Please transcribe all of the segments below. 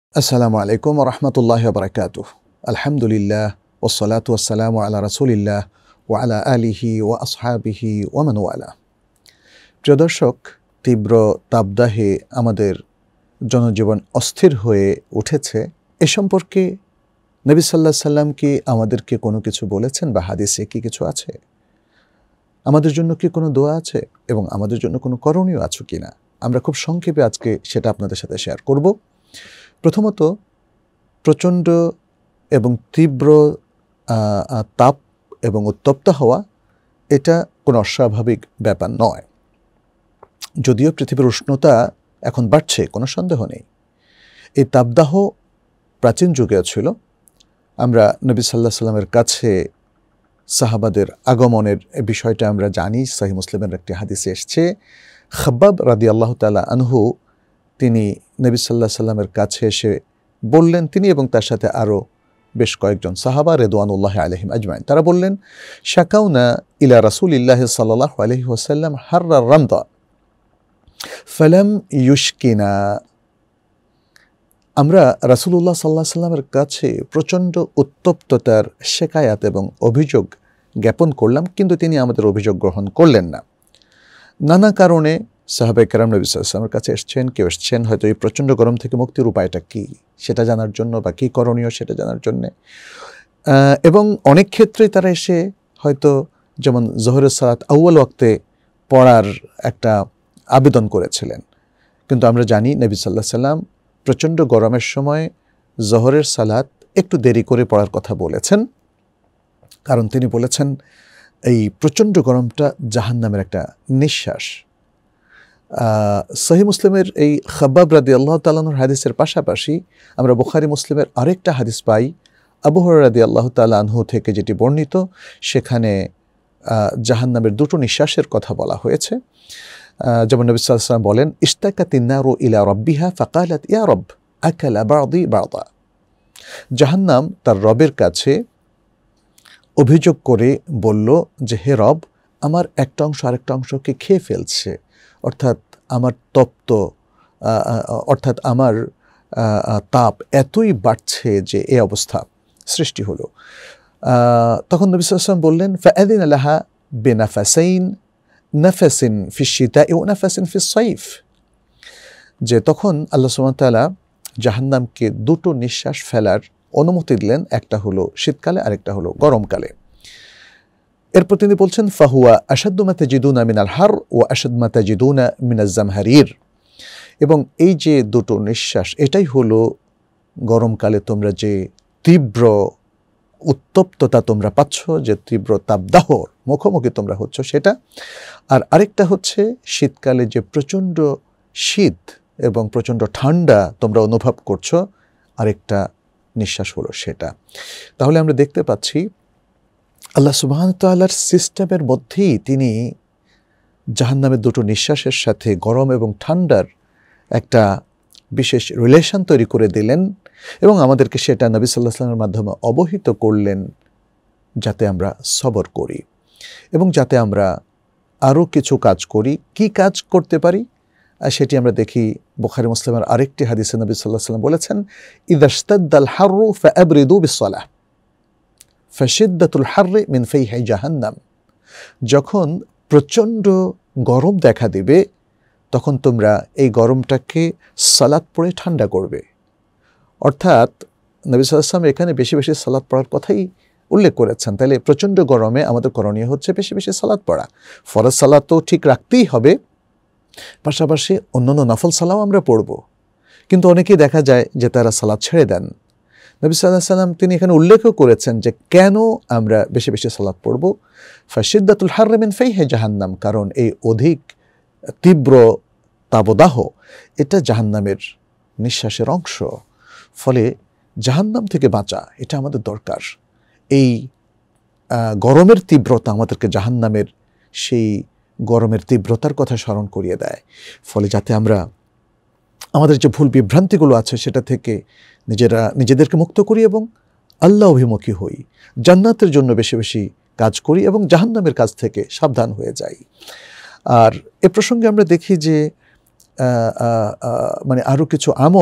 আসসালামু আলাইকুম ওয়া রাহমাতুল্লাহি ওয়া বারাকাতুহু। আলহামদুলিল্লাহ ওয়াসসালাতু ওয়াসসালামু আলা রাসূলিল্লাহ ওয়া আলা আলিহি ওয়া আসহাবিহি ওয়া মান ওয়ালা। প্রিয় দর্শক, তীব্র তাপদাহে আমাদের জনজীবন অস্থির হয়ে উঠেছে। এ সম্পর্কে নবী সাল্লাল্লাহু আলাইহি সাল্লাম কি আমাদেরকে কোনো কিছু বলেছেন বা হাদিসে কি কিছু আছে? আমাদের জন্য কি কোনো দোয়া আছে এবং আমাদের জন্য কোনো করণীয় আছে কিনা? আমরা খুব সংক্ষেপে আজকে সেটা আপনাদের সাথে শেয়ার করব। প্রথমত, প্রচণ্ড এবং তীব্র তাপ এবং উত্তপ্ত হওয়া এটা কোনো অস্বাভাবিক ব্যাপার নয়। যদিও পৃথিবীর উষ্ণতা এখন বাড়ছে, কোনো সন্দেহ নেই। এই তাপদাহ প্রাচীন যুগেও ছিল। আমরা নবী সাল্লাল্লাহু আলাইহি সাল্লামের কাছে সাহাবাদের আগমনের বিষয়টা আমরা জানি। সহিহ মুসলিমের একটি হাদিসে এসছে, খাব্বাব রাদিয়াল্লাহু তাআলা আনহু তিনি নবী সাল্লাল্লাহু আলাইহি সাল্লামের কাছে এসে বললেন, তিনি এবং তার সাথে আরও বেশ কয়েকজন সাহাবা রিদওয়ানুল্লাহি আলাইহিম আজমাইন, তারা বললেন, শাকাউনা ইলা রাসূলিল্লাহি সাল্লাল্লাহু আলাইহি ওয়াসাল্লাম হাররা রামদা ফালাম ইউশকিনা। আমরা রাসূলুল্লাহ সাল্লাল্লাহু আলাইহি সাল্লামের কাছে প্রচণ্ড উত্তপ্ততার শিকায়াত এবং অভিযোগ জ্ঞাপন করলাম, কিন্তু তিনি আমাদের অভিযোগ গ্রহণ করলেন না। নানা কারণে সাহাবায়ে কেরাম নবী সাল্লাল্লাহু আলাইহি ওয়াসাল্লামের কাছে এসছেন, কেউ এসছেন হয়তো এই প্রচণ্ড গরম থেকে মুক্তির উপায়টা কী সেটা জানার জন্য বা কী করণীয় সেটা জানার জন্যে। এবং অনেক ক্ষেত্রেই তারা এসে হয়তো যেমন জোহরের সালাত আউয়াল ওয়াক্তে পড়ার একটা আবেদন করেছিলেন, কিন্তু আমরা জানি নবী সাল্লাল্লাহু আলাইহি ওয়াসাল্লাম প্রচণ্ড গরমের সময় জোহরের সালাত একটু দেরি করে পড়ার কথা বলেছেন, কারণ তিনি বলেছেন এই প্রচণ্ড গরমটা জাহান্নামের একটা নিঃশ্বাস। সহিহ মুসলিমের এই খাব্বাব রাদিয়াল্লাহু তাআলা আনহুর হাদিসের পাশাপাশি আমরা বুখারী মুসলিমের আরেকটা হাদিস পাই আবু হুরায়রা রাদিয়াল্লাহু তাআলা আনহু থেকে, যেটি বর্ণিত, সেখানে জাহান্নামের দুটো নিঃশ্বাসের কথা বলা হয়েছে। যেমন নবী সাল্লাল্লাহু আলাইহি ওয়াসাল্লাম বলেন, ইশতাকাতিন নারু ইলা রাব্বিহা ফাকালাত ইয়া রব আকালা বা'দি বা'দা। জাহান্নাম তার রবের কাছে অভিযোগ করে বলল যে, হে রব, আমার একটা অংশ আরেকটা অংশকে খেয়ে ফেলছে, অর্থাৎ আমার অর্থাৎ আমার তাপ এতই বাড়ছে যে এই অবস্থা সৃষ্টি হলো। তখন নবী সাল্লাল্লাহু আলাইহি ওয়াসাল্লাম বললেন, ফাআযিনা লাহা বিনাফাসাইন নাফাসিন ফিশ শিতাই ওয়া নাফাসিন ফিস সাইফ, যে তখন আল্লাহ সুবহানাহু ওয়া তাআলা জাহান্নামকে দুটো নিঃশ্বাস ফেলার অনুমতি দিলেন, একটা হলো শীতকালে আরেকটা হলো গরমকালে। এরপর তিনি বলছেন, ফাহুয়া আশাদ্দু মা তাজিদুনা মিনাল হার ওয়া আশাদ্দু মা তাজিদুনা মিনাজ জামহারির, এবং এই যে দুটো নিঃশ্বাস এটাই হলো গরমকালে তোমরা যে তীব্র উত্তপ্ততা তোমরা পাচ্ছ, যে তীব্র তাপদাহর মুখোমুখি তোমরা হচ্ছ সেটা, আর আরেকটা হচ্ছে শীতকালে যে প্রচণ্ড শীত এবং প্রচণ্ড ঠান্ডা তোমরা অনুভব করছো, আরেকটা নিঃশ্বাস হলো সেটা। তাহলে আমরা দেখতে পাচ্ছি আল্লাহ সুবহানাহু ওয়া তাআলার সিস্টেমের মধ্যেই তিনি জাহান্নামের দুটো নিঃশ্বাসের সাথে গরম এবং ঠান্ডার একটা বিশেষ রিলেশন তৈরি করে দিলেন, এবং আমাদেরকে সেটা নবী সাল্লাল্লাহু আলাইহি ওয়াসাল্লামের মাধ্যমে অবহিত করলেন, যাতে আমরা সবর করি এবং যাতে আমরা আরও কিছু কাজ করি। কি কাজ করতে পারি সেটি আমরা দেখি বুখারী মুসলিমের আরেকটি হাদিসে নবী সাল্লাল্লাহু আলাইহি ওয়াসাল্লাম বলেছেন, ইযা ইশতাদ্দাল হাররু ফাআবরিদু বিসসালাহ ফাশিদ্দাতুল হাররি মিন ফাইহি জাহান্নাম। যখন প্রচণ্ড গরম দেখা দেবে তখন তোমরা এই গরমটাকে সালাত পড়ে ঠান্ডা করবে। অর্থাৎ নবী সাল্লাল্লাহু আলাইহি ওয়াসাল্লাম এখানে বেশি বেশি সালাত পড়ার কথাই উল্লেখ করেছেন। তাহলে প্রচণ্ড গরমে আমাদের করণীয় হচ্ছে বেশি বেশি সালাত পড়া। ফরজ সালাত তো ঠিক রাখতেই হবে, পাশাপাশি অন্যান্য নফল সালাও আমরা পড়ব, কিন্তু অনেকেই দেখা যায় যে তারা সালাত ছেড়ে দেন। নবী সাল্লাল্লাহু আলাইহি ওয়াসাল্লাম তিনি এখানে উল্লেখও করেছেন যে কেন আমরা বেশি বেশি সালাত পড়ব। ফাশিদ্দাতুল হাররি মিন ফাইহি জাহান্নাম, কারণ এই অধিক তীব্র তাপদাহ এটা জাহান্নামের নিঃশ্বাসের অংশ। ফলে জাহান্নাম থেকে বাঁচা এটা আমাদের দরকার। এই গরমের তীব্রতা আমাদেরকে জাহান্নামের সেই গরমের তীব্রতার কথা স্মরণ করিয়ে দেয়। ফলে যাতে আমরা আমাদের যে ভুল বিভ্রান্তিগুলো আছে সেটা থেকে নিজেদেরকে মুক্ত করি এবং আল্লাহ অভিমুখী হই, জান্নাতের জন্য বেশি বেশি কাজ করি এবং জাহান্নামের কাজ থেকে সাবধান হয়ে যাই। আর এ প্রসঙ্গে আমরা দেখি যে মানে আরও কিছু আমল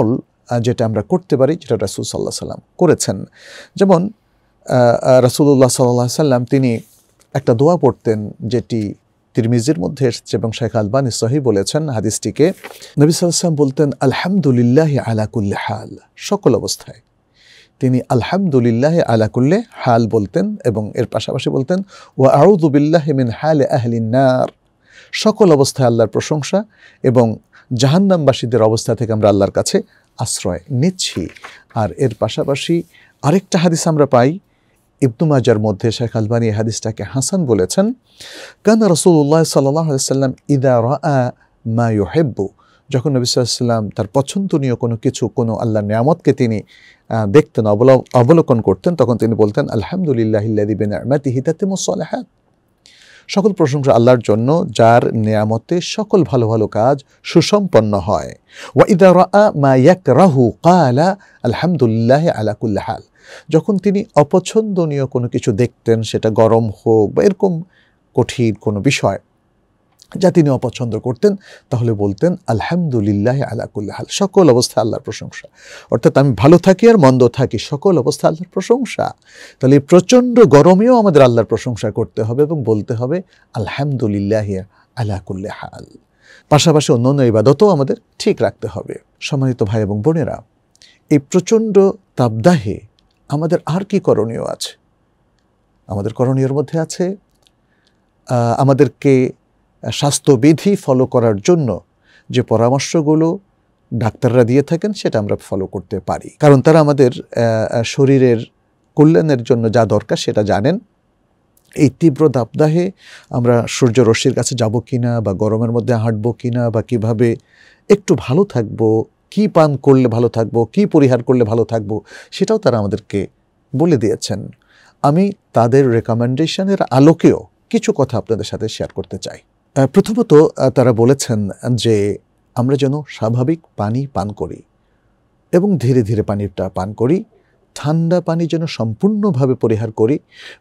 যেটা আমরা করতে পারি, যেটা রাসূল সাল্লাল্লাহু আলাইহি সাল্লাম করেছেন। যেমন রাসূলুল্লাহ সাল্লাল্লাহু আলাইহি সাল্লাম তিনি একটা দোয়া পড়তেন, যেটি তিরমিজির মধ্যে এসেছে এবং শেখ আলবানী সহিহ বলেছেন হাদিসটিকে। নবী সাল্লাল্লাহু আলাইহি সাল্লাম বলতেন, আলহামদুলিল্লাহি আলা কুল্লি হাল, সকল অবস্থায় তিনি আলহামদুলিল্লাহি আলা কুল্লি হাল বলতেন, এবং এর পাশাপাশি বলতেন ওয়া আউযু বিল্লাহি মিন হালি আহলিন নার, সকল অবস্থায় আল্লাহর প্রশংসা এবং জাহান্নামবাসীদের অবস্থা থেকে আমরা আল্লাহর কাছে আশ্রয় নিচ্ছি। আর এর পাশাপাশি আরেকটা হাদিস আমরা পাই ইবনু মাজার মধ্যে, শেখ আলবানী এই হাদিসটাকে হাসান বলেছেন। কানা রাসূলুল্লাহ সাল্লাল্লাহু আলাইহি ওয়াসাল্লাম ইযা রাআ মা ইউহিব্বু, যখন নবী সাল্লাল্লাহু আলাইহি ওয়াসাল্লাম তার পছন্দনীয় কোনো কিছু, কোনো আল্লাহর নিয়ামতকে তিনি দেখতেন, অবলোকন করতেন, তখন তিনি বলতেন আলহামদুলিল্লাহিল্লাযী বিনি'মাতিহি তাতিম্মুস সালিহাত, সকল প্রশংসা আল্লাহর জন্য যার নিয়ামতে সকল ভালো ভালো কাজ সুসম্পন্ন হয়। ওয়া ইযা রাআ মা ইয়াকরাহু ক্বালা আলহামদুলিল্লাহি আলা কুল্লি হাল, যখন তিনি অপছন্দনীয় কোনো কিছু দেখতেন, সেটা গরম হোক বা এরকম কঠিন কোনো বিষয় যা তিনি অপছন্দ করতেন, তাহলে বলতেন আলহামদুলিল্লাহি আলা কুল্লি হাল, সকল অবস্থা আল্লাহর প্রশংসা। অর্থাৎ আমি ভালো থাকি আর মন্দ থাকি, সকল অবস্থা আল্লাহর প্রশংসা। তাহলে প্রচণ্ড গরমেও আমাদের আল্লাহর প্রশংসা করতে হবে এবং বলতে হবে আলহামদুলিল্লাহি আলা কুল্লি হাল। পাশাপাশি অন্যান্য ইবাদতও আমাদের ঠিক রাখতে হবে। সম্মানিত ভাই এবং বোনেরা, এই প্রচণ্ড তাপদাহে আমাদের আর কি করণীয় আছে? আমাদের করণীয়র মধ্যে আছে আমাদেরকে স্বাস্থ্যবিধি ফলো করার জন্য যে পরামর্শগুলো ডাক্তাররা দিয়ে থাকেন, সেটা আমরা ফলো করতে পারি, কারণ তারা আমাদের শরীরের কল্যাণের জন্য যা দরকার সেটা জানেন। এই তীব্র তাপদাহে আমরা সূর্যরশ্মির কাছে যাব কিনা, বা গরমের মধ্যে হাঁটবো কিনা, বা কিভাবে একটু ভালো থাকবো, কি পান করলে ভালো থাকবো, কি পরিহার করলে ভালো থাকবো, সেটাও তারা আমাদেরকে বলে দিয়েছেন। আমি তাদের রেকমেন্ডেশনের আলোকেও কিছু কথা আপনাদের সাথে শেয়ার করতে চাই। প্রথমত তারা বলেছেন যে আমরা যেন স্বাভাবিক পানি পান করি এবং ধীরে ধীরে পানিটা পান করি, ঠান্ডা পানি যেন সম্পূর্ণভাবে পরিহার করি,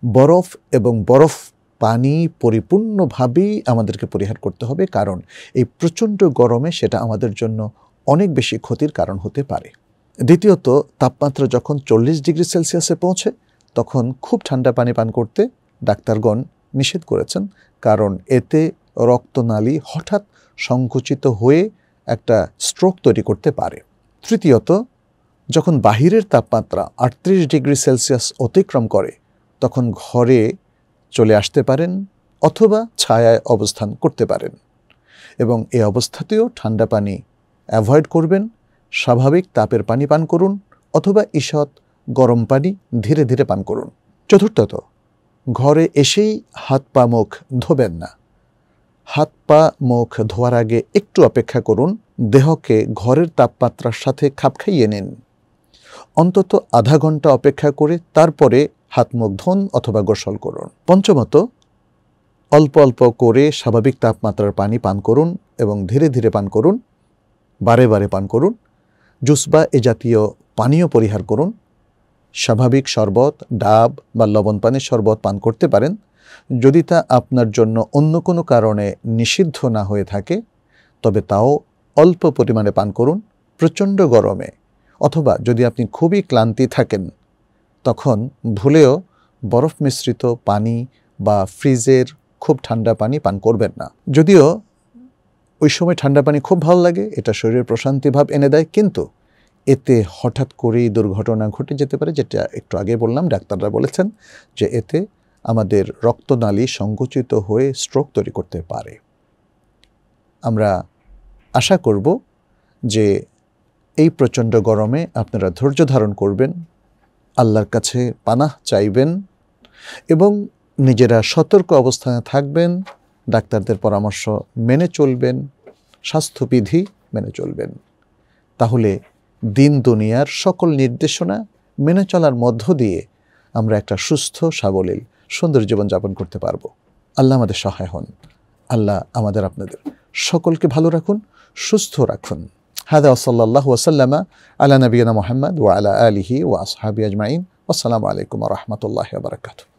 বরফ পানি পরিপূর্ণভাবেই আমাদেরকে পরিহার করতে হবে, কারণ এই প্রচণ্ড গরমে সেটা আমাদের জন্য অনেক বেশি ক্ষতির কারণ হতে পারে। দ্বিতীয়ত, তাপমাত্রা যখন 40 ডিগ্রি সেলসিয়াসে পৌঁছে তখন খুব ঠান্ডা পানি পান করতে ডাক্তারগণ নিষেধ করেছেন, কারণ এতে রক্তনালী হঠাৎ সংকুচিত হয়ে একটা স্ট্রোক তৈরি করতে পারে। তৃতীয়ত, যখন বাহিরের তাপমাত্রা 38 ডিগ্রি সেলসিয়াস অতিক্রম করে তখন ঘরে চলে আসতে পারেন অথবা ছায়ায় অবস্থান করতে পারেন, এবং এই অবস্থাতেও ঠান্ডা পানি অ্যাভয়েড করবেন, স্বাভাবিক তাপের পানি পান করুন অথবা ঈষৎ গরম পানি ধীরে ধীরে পান করুন। চতুর্থত, ঘরে এসেই হাত পা মুখ ধোবেন না। হাত পা মুখ ধোয়ার আগে একটু অপেক্ষা করুন, দেহকে ঘরের তাপমাত্রার সাথে খাপ খাইয়ে নিন। অন্তত আধা ঘন্টা অপেক্ষা করে তারপরে হাত মুখ ধোন অথবা গোসল করুন। পঞ্চমত, অল্প অল্প করে স্বাভাবিক তাপমাত্রার পানি পান করুন এবং ধীরে ধীরে পান করুন, বারে বারে পান করুন। জুস বা এ জাতীয় পানীয় পরিহার করুন। স্বাভাবিক শরবত, ডাব বা লবণ পানির শরবত পান করতে পারেন, যদি তা আপনার জন্য অন্য কোনো কারণে নিষিদ্ধ না হয়ে থাকে, তবে তাও অল্প পরিমাণে পান করুন প্রচণ্ড গরমে। অথবা যদি আপনি খুবই ক্লান্তি থাকেন তখন ভুলেও বরফ মিশ্রিত পানি বা ফ্রিজের খুব ঠান্ডা পানি পান করবেন না। যদিও ওই সময় ঠান্ডা পানি খুব ভালো লাগে, এটা শরীরের প্রশান্তি ভাব এনে দেয়, কিন্তু এতে হঠাৎ করেই দুর্ঘটনা ঘটে যেতে পারে, যেটা একটু আগে বললাম। ডাক্তাররা বলেছেন যে এতে আমাদের রক্তনালী সংকুচিত হয়ে স্ট্রোক তৈরি করতে পারে। আমরা আশা করব যে এই প্রচণ্ড গরমে আপনারা ধৈর্য ধারণ করবেন, আল্লাহর কাছে পানাহ চাইবেন এবং নিজেরা সতর্ক অবস্থানে থাকবেন, ডাক্তারদের পরামর্শ মেনে চলবেন, স্বাস্থ্যবিধি মেনে চলবেন। তাহলে দিন দুনিয়ার সকল নির্দেশনা মেনে চলার মধ্য দিয়ে আমরা একটা সুস্থ সাবলীল সুন্দর জীবনযাপন করতে পারবো। আল্লাহ আমাদের সহায় হন। আল্লাহ আমাদের আপনাদের সকলকে ভালো রাখুন, সুস্থ রাখুন। হাদা সাল্লাল্লাহু ওয়াসাল্লামা আলা নবিয়িনা মুহাম্মদ ওয়া আলা আলিহি ওয়া আসহাবিহি আজমাইন। আসসালামু আলাইকুম ওয়া রাহমাতুল্লাহি ওয়া বারাকাতুহু।